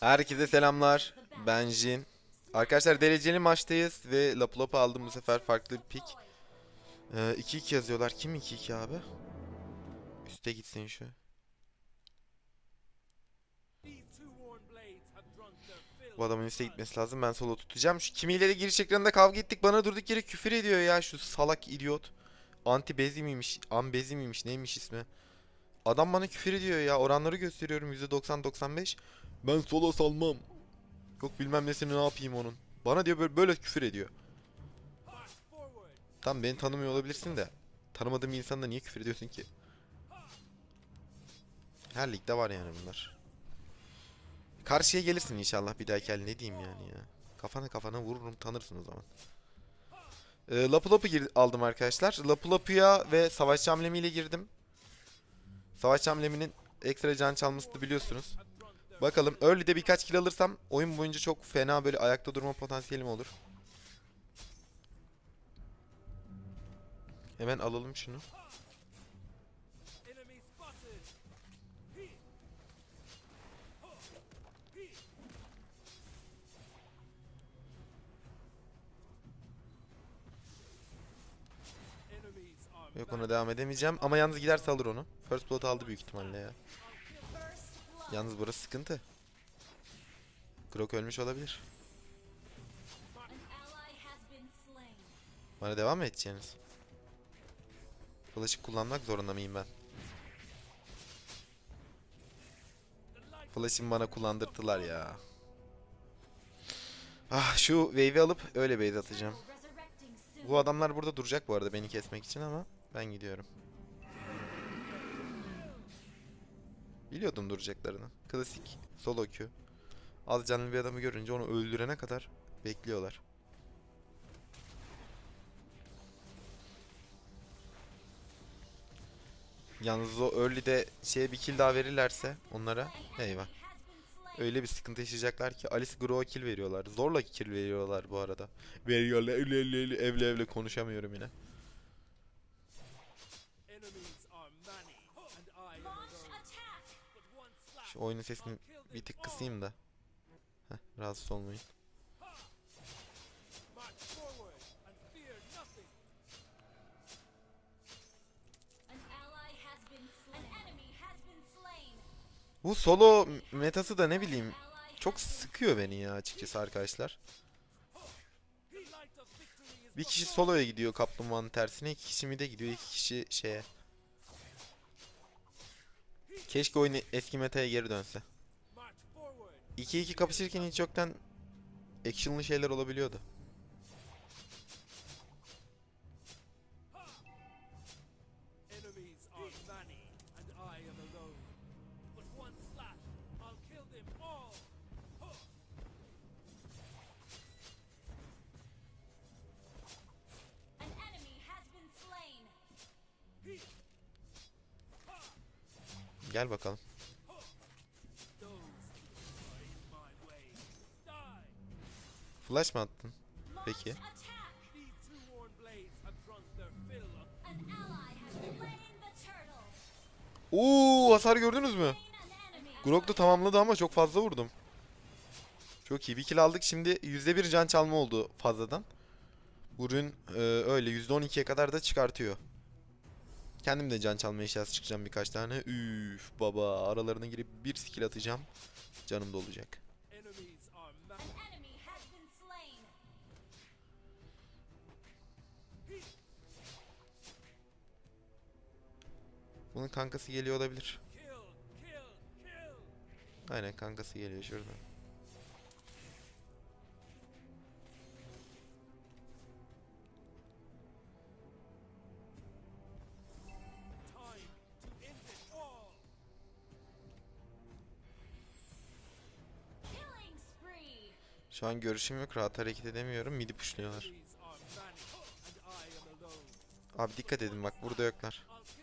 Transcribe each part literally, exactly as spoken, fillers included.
Herkese selamlar. Ben Jin. Arkadaşlar dereceli maçtayız ve Lapu Lapu aldım bu sefer farklı bir pick. Ee, iki iki yazıyorlar. Kim iki iki abi? Üste gitsin şu. Bu adamın üste gitmesi lazım. Ben solo tutacağım. Şu kimiyle de giriş ekranında kavga ettik. Bana durduk yere küfür ediyor ya şu salak idiot. Anti bezi miymiş? An bezi miymiş? Neymiş ismi? Adam bana küfür ediyor ya. Oranları gösteriyorum yüzde doksan doksan beş. Ben solo salmam. Yok bilmem nesini ne yapayım onun. Bana diyor böyle, böyle küfür ediyor. Tam beni tanımıyor olabilirsin de. Tanımadığım bir insana niye küfür ediyorsun ki? Her ligde var yani bunlar. Karşıya gelirsin inşallah bir dahaki el, ne diyeyim yani ya. Kafana kafana vururum, tanırsın o zaman. Ee, Lapu Lapu aldım arkadaşlar. Lapu Lapu'ya ve Savaşçı Amblemiyle girdim. Savaşçı Ambleminin ekstra can çalması da biliyorsunuz. Bakalım early'de birkaç kill alırsam oyun boyunca çok fena böyle ayakta durma potansiyelim olur. Hemen alalım şunu. Yok, ona devam edemeyeceğim ama yalnız giderse alır onu. First blood aldı büyük ihtimalle ya. Yalnız burası sıkıntı. Grok ölmüş olabilir. Bana devam mı edeceksiniz? Flash'ı kullanmak zorunda mıyım ben? Flash'ımı bana kullandırdılar ya. Ah, şu wave'i alıp öyle base atacağım. Bu adamlar burada duracak bu arada beni kesmek için ama ben gidiyorum. Biliyordum duracaklarını. Klasik solo Q. Az canlı bir adamı görünce onu öldürene kadar bekliyorlar. Yalnız o early'de şeye bir kill daha verirlerse onlara eyvah. Öyle bir sıkıntı yaşayacaklar ki Alice Grow'a kill veriyorlar. Zorla kill veriyorlar bu arada. Veriyorlar evle evle evle evle evle konuşamıyorum yine. Şu oyunun sesini bir tık kısayım da. Heh, rahatsız olmayın. Bu solo metası da ne bileyim çok sıkıyor beni ya açıkçası arkadaşlar. Bir kişi soloya gidiyor kaplumbağanın tersine, iki kişi mid'e gidiyor, iki kişi şeye. Keşke oyun eski metaya geri dönse. iki iki kapışırken hiç yoktan action'lı şeyler olabiliyordu. Gel bakalım. Flash mı attın? Peki. Oo, hasar gördünüz mü? Grok da tamamladı ama çok fazla vurdum. Çok iyi. Bir kill aldık. Şimdi yüzde bir can çalma oldu fazladan. Bu ürün e, öyle yüzde on ikiye kadar da çıkartıyor. Kendim de can çalma eşyası çıkacağım birkaç tane. Üf baba, aralarına girip bir skill atacağım. Canım da olacak. Bunun kankası geliyor olabilir. Aynen, kankası geliyor şurada. Şu an görüşüm yok, rahat hareket edemiyorum. Midi pushluyorlar. Abi dikkat edin bak, burada yoklar.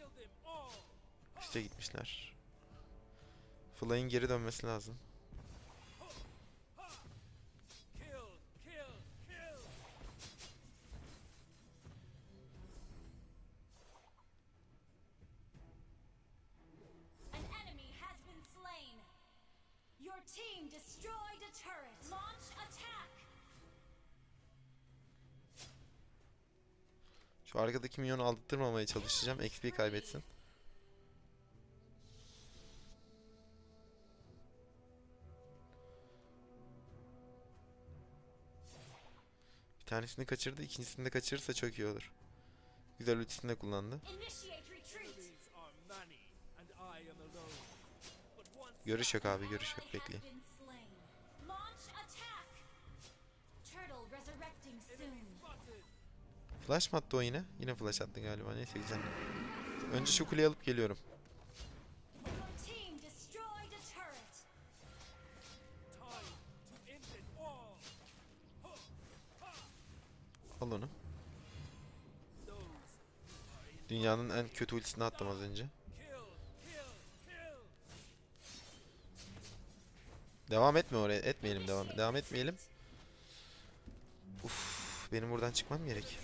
Üste gitmişler. Fly'in geri dönmesi lazım. team destroyed a turret. Launch attack. Şu arkadaki minyonu aldırtmamaya çalışacağım. X P kaybetsin. Bir tanesini kaçırdı. İkincisini de kaçırırsa çok iyi olur. Güzel ultisini de kullandı. Görüş yok abi, görüş yok. Bekleyin. Flash mı attı o yine? Yine flash attı galiba. Neyse güzel. Önce şu kuleyi alıp geliyorum. Al onu. Dünyanın en kötü ultisini attım az önce. Devam etme oraya. Etmeyelim devam. Devam etmeyelim. Uf, benim buradan çıkmam gerek.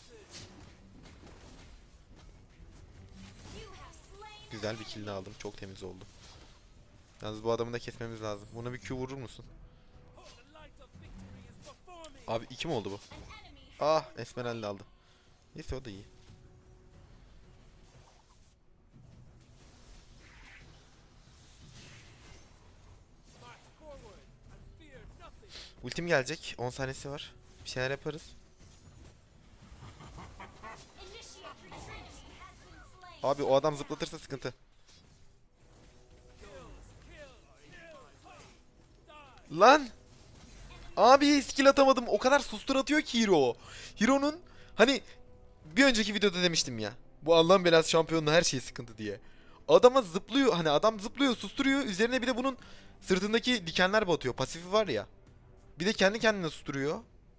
Güzel bir kill aldım. Çok temiz oldu. Yalnız bu adamı da kesmemiz lazım. Buna bir Q vurur musun? Abi iki mi oldu bu? Ah, Esmeralda aldı. Neyse o da iyi. Ultim gelecek. on saniyesi var. Bir şeyler yaparız. Abi o adam zıplatırsa sıkıntı. Lan! Abi skill atamadım. O kadar sustur atıyor ki Hero. Hero'nun hani bir önceki videoda demiştim ya. Bu Allah'ın belası şampiyonluğu her şey sıkıntı diye. Adama zıplıyor. Hani adam zıplıyor, susturuyor. Üzerine bir de bunun sırtındaki dikenler batıyor. Pasifi var ya. Bir de kendi kendine susturuyor.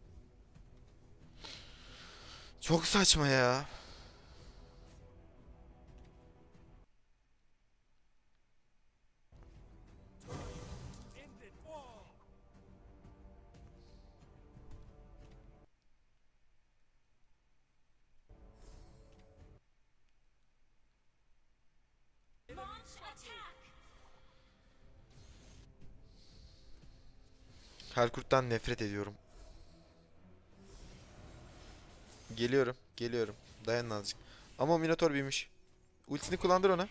Çok saçma ya. Helkurt'tan nefret ediyorum. Geliyorum, geliyorum. Dayanın azıcık. Ama o Minotaur büyümüş. Ultisini kullandır ona.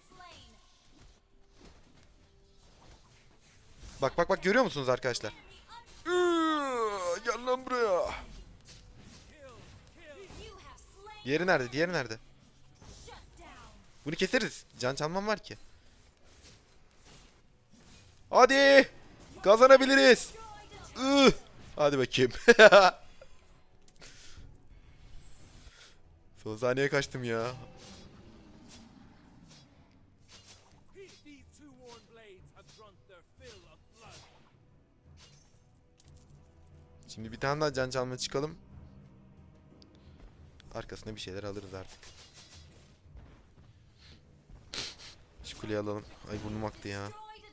Bak bak bak, görüyor musunuz arkadaşlar? Iıı, gel lan buraya. Diğeri nerede? Diğeri nerede? Bunu keseriz. Can çalmam var ki. Hadi. Kazanabiliriz. Ih. Hadi bakayım. Son saniye kaçtım ya. Şimdi bir tane daha can çalma çıkalım. Arkasına bir şeyler alırız artık. Şu kuleyi alalım. Ay burnum aktı ya.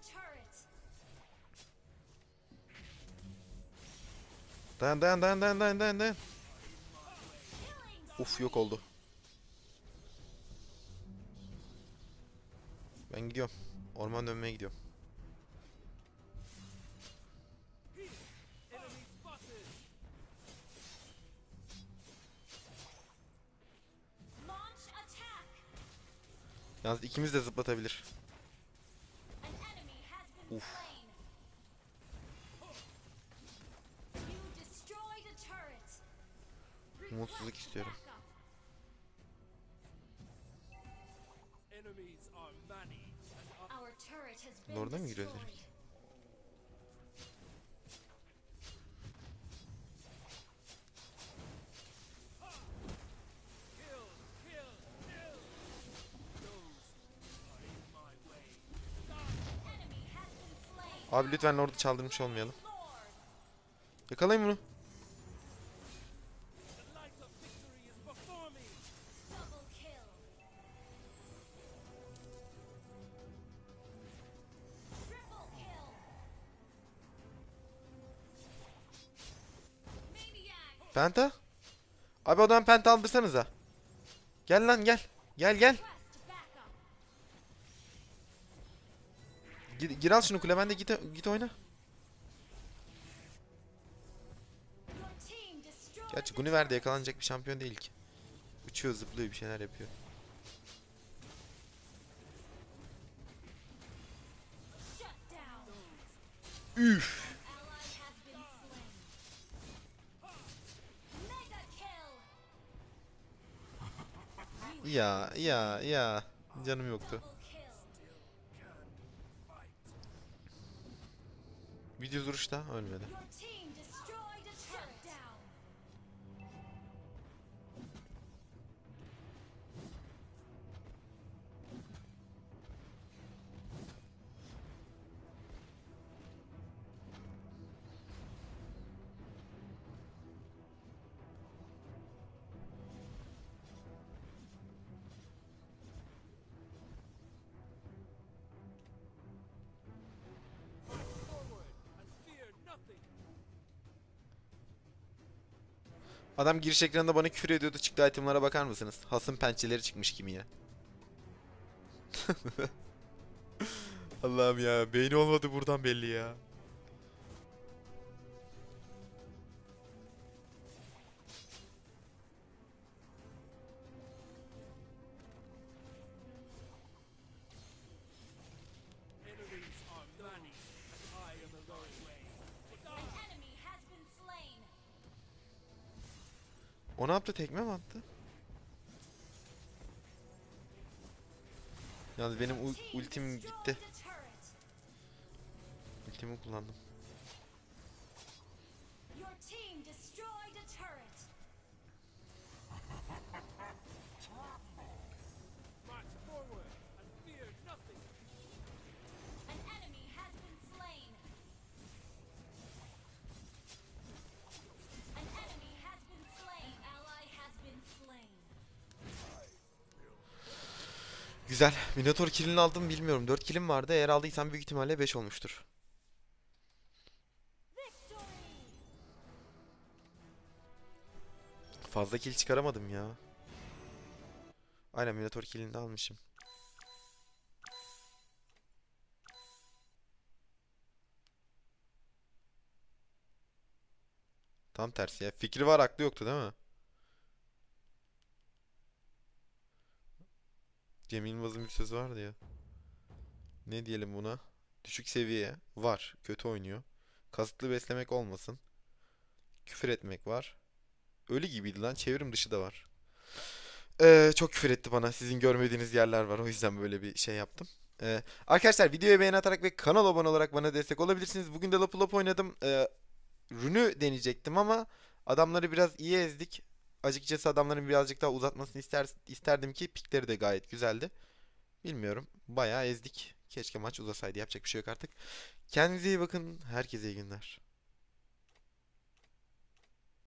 Dayan dayan dayan dayan dayan dayan dayan. Uf, yok oldu. Ben gidiyorum. Orman dönmeye gidiyorum. Yalnız ikimiz de zıplatabilir. Uf. Umutsuzluk istiyorum. Orada mı giriyoruz direkt? Abi lütfen orada çaldırmış olmayalım. Yakalayın bunu. Penta? Abi odan penta aldırsanıza. Gel lan gel. Gel gel. Gir, gir al şunu kule, ben de git git oyna. Your team destroyed Gerçi the Gunniver de yakalanacak bir şampiyon değil ki. Uçuyor, zıplıyor, bir şeyler yapıyor. shut down. Üf. Ally has been slain. Mega kill. Ya ya ya. Canım yoktu. Double kill. Video duruşta ölmedi. Your team destroyed a turret. Shut down. Adam giriş ekranında bana küfür ediyordu. Çıktı itemlara bakar mısınız? Hasım pençeleri çıkmış kimi ya. Allah'ım ya, beyni olmadı buradan belli ya. Enemies are many, and I am alone way. An enemy has been slain. O ne yaptı, tekme mi attı? Yalnız benim ul- Team ultim destroyed gitti. a turret. Ultimi kullandım. Your team destroyed a turret. March forward and fear nothing. An enemy has been slain. An enemy has been slain. An ally has been slain. Güzel. Minotaur kill'ini aldım bilmiyorum. dört killim vardı. Eğer aldıysam büyük ihtimalle beş olmuştur. Victory. Fazla kill çıkaramadım ya. Aynen, Minotaur kill'ini de almışım. Tam tersi ya. Fikri var, aklı yoktu değil mi? Cem Yılmaz'ın bir sözü vardı ya. Ne diyelim buna? Düşük seviye var. Kötü oynuyor. Kasıtlı beslemek olmasın. Küfür etmek var. Ölü gibiydi lan. Çevrim dışı da var. Ee, çok küfür etti bana. Sizin görmediğiniz yerler var. O yüzden böyle bir şey yaptım. Ee, arkadaşlar, videoya beğeni atarak ve kanala abone olarak bana destek olabilirsiniz. Bugün de Lapu Lapu oynadım. Ee, Rünü deneyecektim ama adamları biraz iyi ezdik. Açıkçası adamların birazcık daha uzatmasını ister, isterdim ki pikleri de gayet güzeldi. Bilmiyorum. Bayağı ezdik. Keşke maç uzasaydı. Yapacak bir şey yok artık. Kendinize iyi bakın. Herkese iyi günler.